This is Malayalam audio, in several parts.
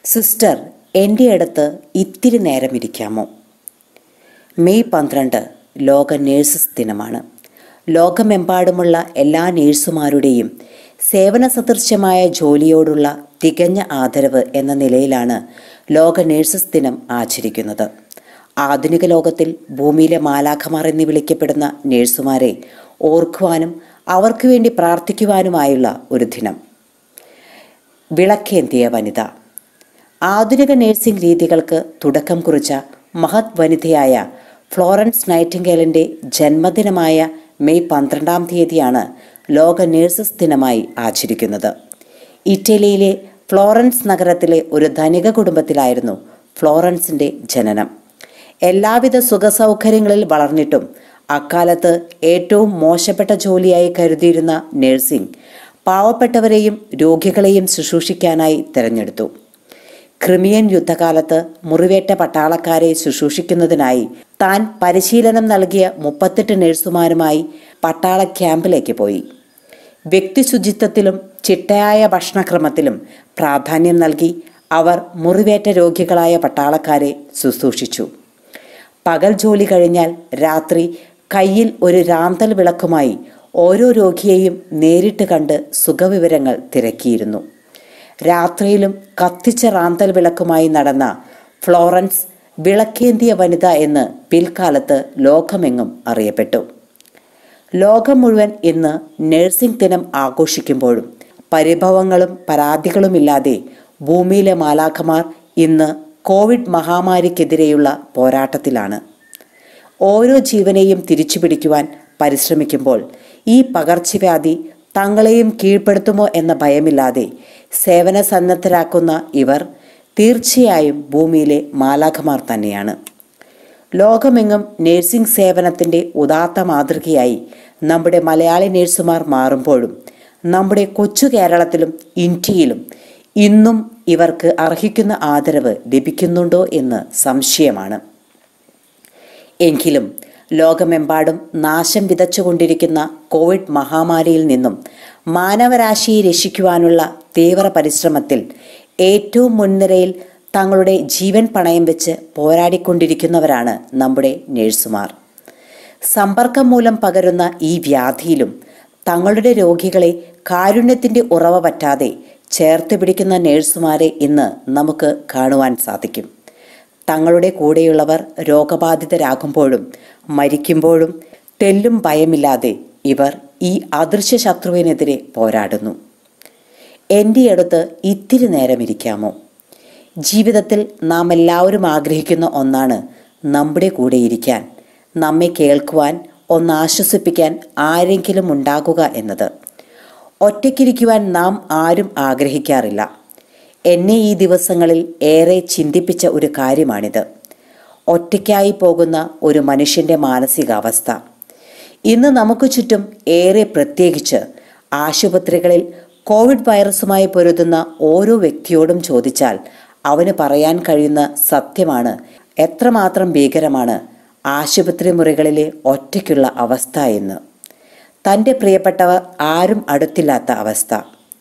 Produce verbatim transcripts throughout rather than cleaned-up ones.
സിസ്റ്റർ, എൻ്റെ അടുത്ത് ഇത്തിരി നേരം ഇരിക്കാമോ? മെയ് പന്ത്രണ്ട് ലോക നേഴ്സസ് ദിനമാണ്. ലോകമെമ്പാടുമുള്ള എല്ലാ നേഴ്സുമാരുടെയും സേവന സദൃശ്യമായ ജോലിയോടുള്ള തികഞ്ഞ ആദരവ് എന്ന നിലയിലാണ് ലോക നേഴ്സസ് ദിനം ആചരിക്കുന്നത്. ആധുനിക ലോകത്തിൽ ഭൂമിയിലെ മാലാഖമാർ എന്ന് വിളിക്കപ്പെടുന്ന നേഴ്സുമാരെ ഓർക്കുവാനും അവർക്ക് വേണ്ടി പ്രാർത്ഥിക്കുവാനുമായുള്ള ഒരു ദിനം. വിളക്കേന്തിയ വനിത. ആധുനിക നേഴ്സിംഗ് രീതികൾക്ക് തുടക്കം കുറിച്ച മഹത് വനിതയായ ഫ്ലോറൻസ് നൈറ്റിംഗേലിൻ്റെ ജന്മദിനമായ മെയ് പന്ത്രണ്ടാം തീയതിയാണ് ലോക നേഴ്സസ് ദിനമായി ആചരിക്കുന്നത്. ഇറ്റലിയിലെ ഫ്ലോറൻസ് നഗരത്തിലെ ഒരു ധനിക കുടുംബത്തിലായിരുന്നു ഫ്ലോറൻസിൻ്റെ ജനനം. എല്ലാവിധ സുഖസൗകര്യങ്ങളിൽ വളർന്നിട്ടും അക്കാലത്ത് ഏറ്റവും മോശപ്പെട്ട ജോലിയായി കരുതിയിരുന്ന നഴ്സിംഗ് പാവപ്പെട്ടവരെയും രോഗികളെയും ശുശ്രൂഷിക്കാനായി തിരഞ്ഞെടുത്തു. ക്രിമിയൻ യുദ്ധകാലത്ത് മുറിവേറ്റ പട്ടാളക്കാരെ ശുശ്രൂഷിക്കുന്നതിനായി താൻ പരിശീലനം നൽകിയ മുപ്പത്തെട്ട് നഴ്സുമാരുമായി പട്ടാള ക്യാമ്പിലേക്ക് പോയി. വ്യക്തി ശുചിത്വത്തിലും ചിട്ടയായ ഭക്ഷണക്രമത്തിലും പ്രാധാന്യം നൽകി അവർ മുറിവേറ്റ രോഗികളായ പട്ടാളക്കാരെ ശുശ്രൂഷിച്ചു. പകൽ ജോലി കഴിഞ്ഞാൽ രാത്രി കയ്യിൽ ഒരു റാന്തൽ വിളക്കുമായി ഓരോ രോഗിയെയും നേരിട്ട് കണ്ട് സുഖവിവരങ്ങൾ തിരക്കിയിരുന്നു. രാത്രിയിലും കത്തിച്ച റാന്തൽ വിളക്കുമായി നടന്ന ഫ്ലോറൻസ് വിളക്കേന്തിയ വനിത എന്ന് പിൽക്കാലത്ത് ലോകമെങ്ങും അറിയപ്പെട്ടു. ലോകം മുഴുവൻ ഇന്ന് നഴ്സിംഗ് ദിനം ആഘോഷിക്കുമ്പോഴും പരിഭവങ്ങളും പരാതികളുമില്ലാതെ ഭൂമിയിലെ മാലാഖമാർ ഇന്ന് കോവിഡ് മഹാമാരിക്കെതിരെയുള്ള പോരാട്ടത്തിലാണ്. ഓരോ ജീവനെയും തിരിച്ചുപിടിക്കുവാൻ പരിശ്രമിക്കുമ്പോൾ ഈ പകർച്ചവ്യാധി തങ്ങളെയും കീഴ്പ്പെടുത്തുമോ എന്ന ഭയമില്ലാതെ സേവന സന്നദ്ധരാക്കുന്ന ഇവർ തീർച്ചയായും ഭൂമിയിലെ മാലാഖമാർ തന്നെയാണ്. ലോകമെങ്ങും നേഴ്സിംഗ് സേവനത്തിൻ്റെ ഉദാത്ത മാതൃകയായി നമ്മുടെ മലയാളി നേഴ്സുമാർ മാറുമ്പോഴും നമ്മുടെ കൊച്ചു കേരളത്തിലും ഇന്ത്യയിലും ഇന്നും ഇവർക്ക് അർഹിക്കുന്ന ആദരവ് ലഭിക്കുന്നുണ്ടോ എന്ന് സംശയമാണ്. എങ്കിലും ലോകമെമ്പാടും നാശം വിതച്ചുകൊണ്ടിരിക്കുന്ന കോവിഡ് മഹാമാരിയിൽ നിന്നും മാനവരാശിയെ രക്ഷിക്കുവാനുള്ള തീവ്ര പരിശ്രമത്തിൽ ഏറ്റവും മുൻനിരയിൽ തങ്ങളുടെ ജീവൻ പണയം വെച്ച് പോരാടിക്കൊണ്ടിരിക്കുന്നവരാണ് നമ്മുടെ നേഴ്സുമാർ. സമ്പർക്കം മൂലം പകരുന്ന ഈ വ്യാധിയിലും തങ്ങളുടെ രോഗികളെ കാരുണ്യത്തിൻ്റെ ഉറവ പറ്റാതെ ചേർത്ത് പിടിക്കുന്ന നേഴ്സുമാരെ ഇന്ന് നമുക്ക് കാണുവാൻ സാധിക്കും. തങ്ങളുടെ കൂടെയുള്ളവർ രോഗബാധിതരാകുമ്പോഴും മരിക്കുമ്പോഴും തെല്ലും ഭയമില്ലാതെ ഇവർ ഈ അദൃശ്യ ശത്രുവിനെതിരെ പോരാടുന്നു. എൻ്റെ അടുത്ത് ഇത്തിരി നേരം ഇരിക്കാമോ? ജീവിതത്തിൽ നാം എല്ലാവരും ആഗ്രഹിക്കുന്ന ഒന്നാണ് നമ്മുടെ കൂടെ ഇരിക്കാൻ, നമ്മെ കേൾക്കുവാൻ, ഒന്ന് ആശ്വസിപ്പിക്കാൻ ആരെങ്കിലും ഉണ്ടാകുക എന്നത്. ഒറ്റയ്ക്കിരിക്കുവാൻ നാം ആരും ആഗ്രഹിക്കാറില്ല. എന്നെ ഈ ദിവസങ്ങളിൽ ഏറെ ചിന്തിപ്പിച്ച ഒരു കാര്യമാണിത്. ഒറ്റയ്ക്കായി പോകുന്ന ഒരു മനുഷ്യൻ്റെ മാനസികാവസ്ഥ. ഇന്ന് നമുക്ക് ചുറ്റും ഏറെ പ്രത്യേകിച്ച് ആശുപത്രികളിൽ കോവിഡ് വൈറസുമായി പൊരുതുന്ന ഓരോ വ്യക്തിയോടും ചോദിച്ചാൽ അവന് പറയാൻ കഴിയുന്ന സത്യമാണ് എത്രമാത്രം ഭീകരമാണ് ആശുപത്രി മുറികളിലെ ഒറ്റയ്ക്കുള്ള അവസ്ഥ എന്ന്. തൻ്റെ പ്രിയപ്പെട്ടവർ ആരും അടുത്തില്ലാത്ത അവസ്ഥ.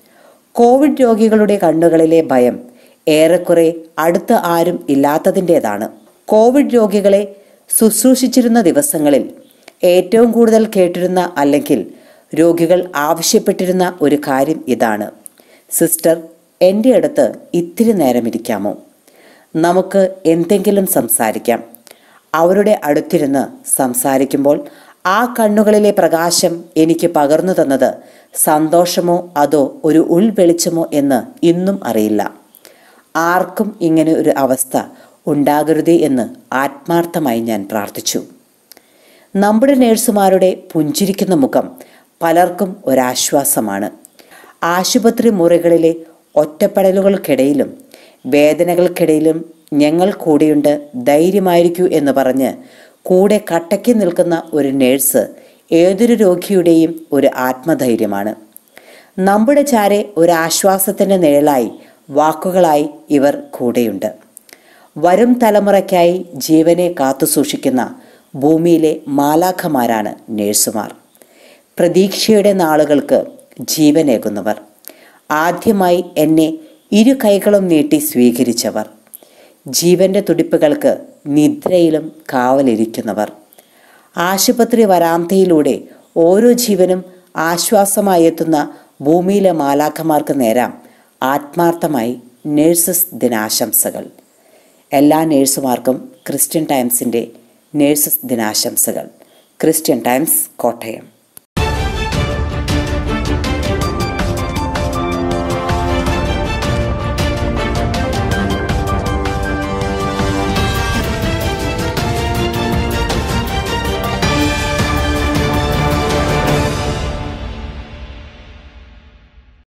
കോവിഡ് രോഗികളുടെ കണ്ണുകളിലെ ഭയം ഏറെക്കുറെ അടുത്ത് ആരും ഇല്ലാത്തതിൻ്റേതാണ്. കോവിഡ് രോഗികളെ ശുശ്രൂഷിച്ചിരുന്ന ദിവസങ്ങളിൽ ഏറ്റവും കൂടുതൽ കേട്ടിരുന്ന അല്ലെങ്കിൽ രോഗികൾ ആവശ്യപ്പെട്ടിരുന്ന ഒരു കാര്യം ഇതാണ്: സിസ്റ്റർ, എൻ്റെ അടുത്ത് ഇത്തിരി നേരം ഇരിക്കാമോ? നമുക്ക് എന്തെങ്കിലും സംസാരിക്കാം. അവരുടെ അടുത്തിരുന്ന് സംസാരിക്കുമ്പോൾ ആ കണ്ണുകളിലെ പ്രകാശം എനിക്ക് പകർന്നു തന്നത് സന്തോഷമോ അതോ ഒരു ഉൾവെളിച്ചമോ എന്ന് ഇന്നും അറിയില്ല. ആർക്കും ഇങ്ങനെ ഒരു അവസ്ഥ ഉണ്ടാകരുതേ എന്ന് ആത്മാർത്ഥമായി ഞാൻ പ്രാർത്ഥിച്ചു. നമ്മുടെ നേഴ്സുമാരുടെ പുഞ്ചിരിക്കുന്ന മുഖം പലർക്കും ഒരാശ്വാസമാണ്. ആശുപത്രി മുറികളിലെ ഒറ്റപ്പെടലുകൾക്കിടയിലും വേദനകൾക്കിടയിലും ഞങ്ങൾ കൂടെയുണ്ട്, ധൈര്യമായിരിക്കൂ എന്ന് പറഞ്ഞ് കൂടെ കട്ടയ്ക്ക് നിൽക്കുന്ന ഒരു നേഴ്സ് ഏതൊരു രോഗിയുടെയും ഒരു ആത്മധൈര്യമാണ്. നമ്മുടെ ചാരെ ഒരു ആശ്വാസത്തിൻ്റെ നിഴലായി വാക്കുകളായി ഇവർ കൂടെയുണ്ട്. വരും തലമുറയ്ക്കായി ജീവനെ കാത്തുസൂക്ഷിക്കുന്ന ഭൂമിയിലെ മാലാഖമാരാണ് നേഴ്സുമാർ. പ്രതീക്ഷയുടെ നാളുകൾക്ക് ജീവനേകുന്നവർ. ആദ്യമായി എന്നെ ഇരു കൈകളും നീട്ടി സ്വീകരിച്ചവർ, ജീവൻ്റെ തുടിപ്പുകൾക്ക് നിദ്രയിലും കാവലിരിക്കുന്നവർ, ആശുപത്രി വരാന്തയിലൂടെ ഓരോ ജീവനും ആശ്വാസമായി എത്തുന്ന ഭൂമിയിലെ മാലാഖമാർക്ക് നേരാം ആത്മാർത്ഥമായി നേഴ്സസ് ദിനാശംസകൾ. എല്ലാ നേഴ്സുമാർക്കും ക്രിസ്ത്യൻ ടൈംസിൻ്റെ നേഴ്സസ് ദിനാശംസകൾ. Christian Times, Kottayam.